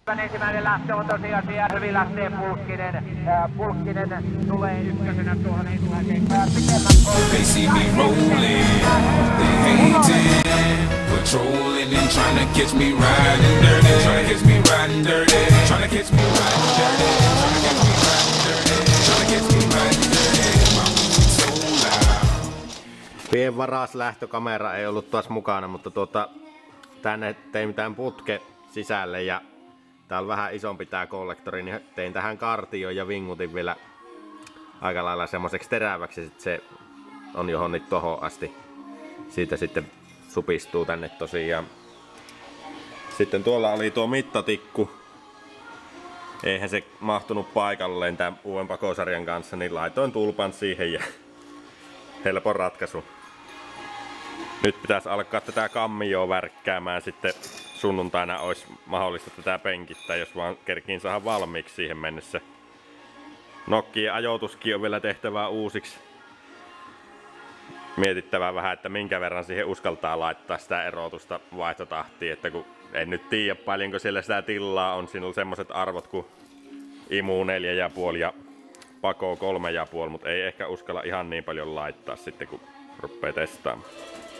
Ensimmäinen lähtö on tosiaan hyvin lähtee Pulkkinen. Pulkkinen tulee ykkösenä tuohon ensimmäiseen pitemmän. They see me rolling, they hating, patrolling and trying to catch me riding dirty, trying to catch me riding dirty, trying to catch me riding dirty, trying to catch me riding dirty, trying to catch me riding dirty. My music so loud. Pienvaras lähtökamera ei ollut taas mukana, mutta tänne tein tämän putke sisälle ja tää on vähän isompi tää kollektori, niin tein tähän kartioon ja vingutin vielä aika lailla semmoiseksi teräväksi, sit se on johonkin tohon asti. Siitä sitten supistuu tänne tosiaan. Sitten tuolla oli tuo mittatikku. Eihän se mahtunut paikalleen tämän uuden pakosarjan kanssa, niin laitoin tulpan siihen ja helpon ratkaisu. Nyt pitäisi alkaa tätä kammioa värkkäämään, sitten sunnuntaina olisi mahdollista tätä penkittää, jos vaan kerkiin saada valmiiksi siihen mennessä. Nokkien ajoituskin on vielä tehtävää uusiksi. Mietittävää vähän, että minkä verran siihen uskaltaa laittaa sitä erotusta vaihtotahtiin, että kun en nyt tiedä paljonko siellä sitä tilaa on, siinä on semmoset arvot kuin imu 4,5 ja pako 3,5, mutta ei ehkä uskalla ihan niin paljon laittaa sitten kun rupeaa testaamaan.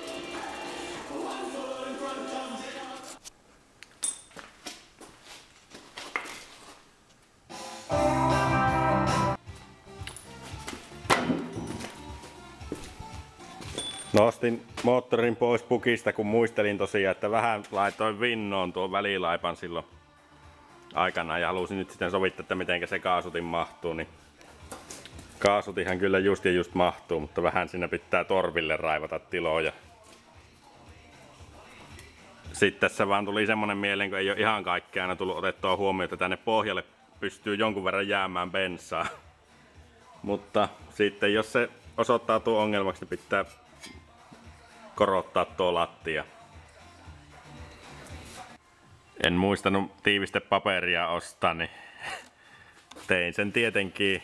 Nostin moottorin pois pukista, kun muistelin tosiaan, että vähän laitoin vinnoon tuon välilaipan silloin aikanaan ja halusin nyt sitten sovittaa, että miten se kaasutin mahtuu, niin kaasutinhan kyllä just mahtuu, mutta vähän siinä pitää torville raivata tiloja. Sitten tässä vaan tuli semmonen mieleen, kun ei ole ihan kaikkea aina tullut otettua huomioon, että tänne pohjalle pystyy jonkun verran jäämään bensaa. Mutta sitten jos se osoittautuu ongelmaksi, niin pitää korottaa tuo lattia. En muistanut tiivistepaperia ostaa, niin tein sen tietenkin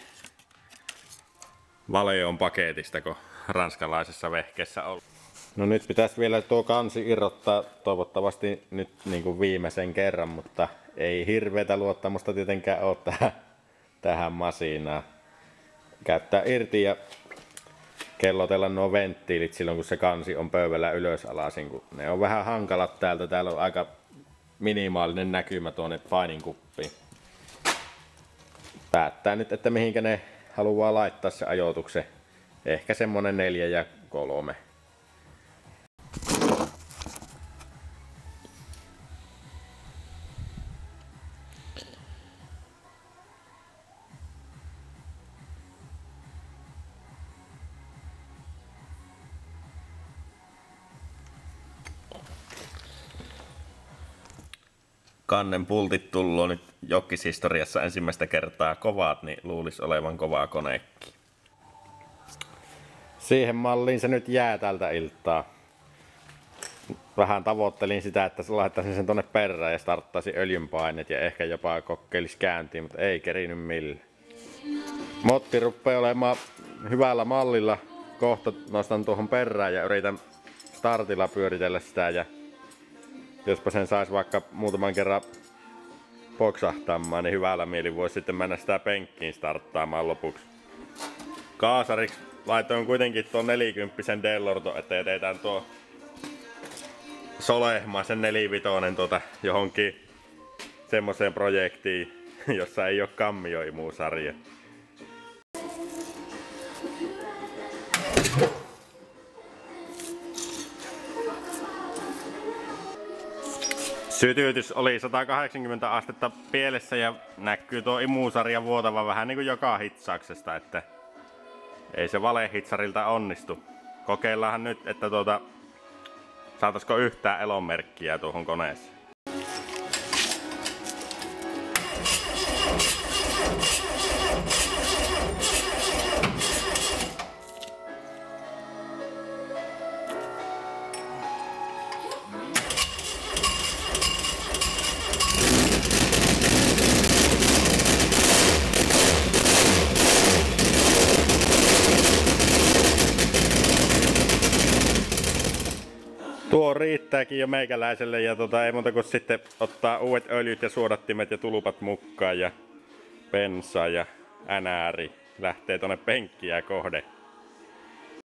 Valeon paketista, kun ranskalaisessa vehkeessä on. No nyt pitäisi vielä tuo kansi irrottaa toivottavasti nyt niin kuin viimeisen kerran, mutta ei hirveätä luottamusta tietenkään ole tähän masiinaan. Käyttää irti ja kellotella nuo venttiilit silloin kun se kansi on pöydällä ylösalaisin, kun ne on vähän hankalat täältä. Täällä on aika minimaalinen näkymä tuonne paiниnkuppiin. Päättää nyt, että mihinkä ne haluaa laittaa se ajoituksen. Ehkä semmonen 4 ja 3. Kannen pultit tulloo nyt jokkishistoriassa ensimmäistä kertaa kovat, niin luulisi olevan kovaa koneekki. Siihen malliin se nyt jää tältä iltaa. Vähän tavoittelin sitä, että laittaisin sen tonne perään ja starttaisin öljynpainet ja ehkä jopa kokeilisi käyntiin, mutta ei kerinyt millään. Motti rupeaa olemaan hyvällä mallilla. Kohta nostan tuohon perään ja yritän startilla pyöritellä sitä ja jospa sen saisi vaikka muutaman kerran poksahtamaan, niin hyvällä mieli voisi sitten mennä sitä penkkiin starttaamaan lopuksi. Kaasariksi laitoin kuitenkin tuon 40 Dellorto, että jätetään tuo solehmaisen 45 johonkin semmoiseen projektiin, jossa ei ole kammioimusarja. Sytytys oli 180 astetta pielessä ja näkyy tuo imusarja vuotava vähän niin kuin joka hitsauksesta, että ei se valehitsarilta onnistu. Kokeillaanhan nyt, että saataisiko yhtään elonmerkkiä tuohon koneeseen. Tuo riittää riittääkin jo meikäläiselle ja ei muuta kuin sitten ottaa uudet öljyt ja suodattimet ja tulpat mukaan ja bensa ja NR lähtee tonne penkkiä kohde.